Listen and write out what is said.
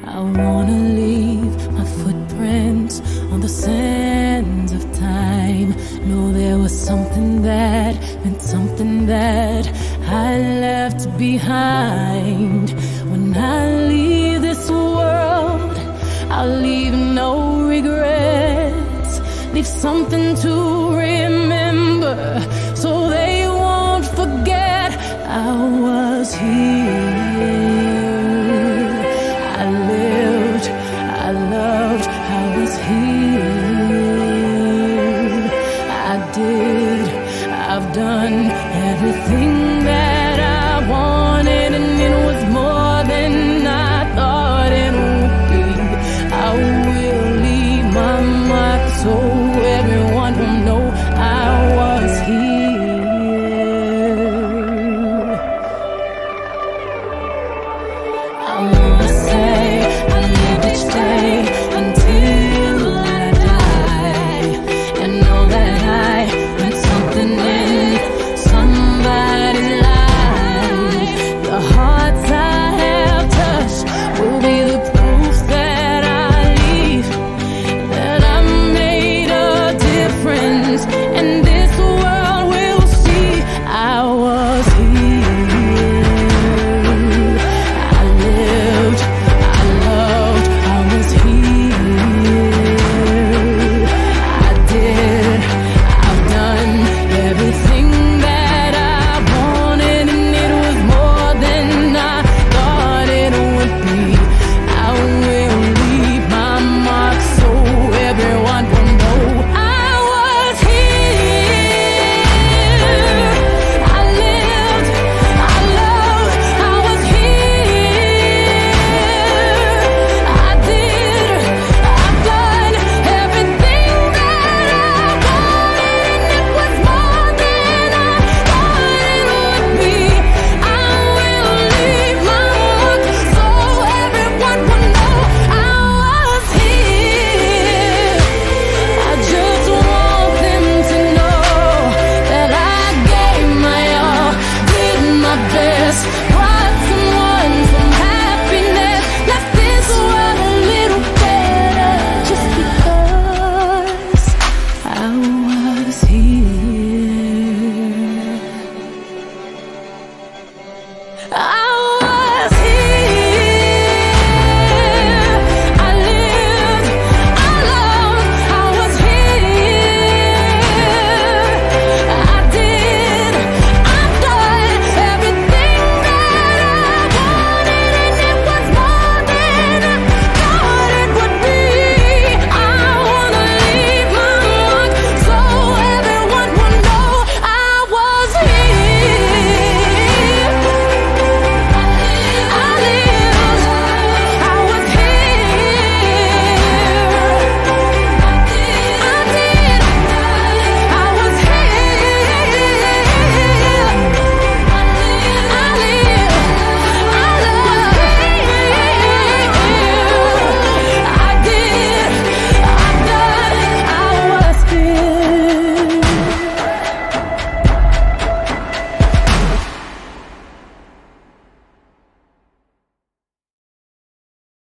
I wanna leave my footprints on the sands of time. Know there was something that meant something that I left behind. When I leave this world, I'll leave no regrets. Leave something to remember, so they won't forget I was here. I lived, I loved, I was here. I did, I've done everything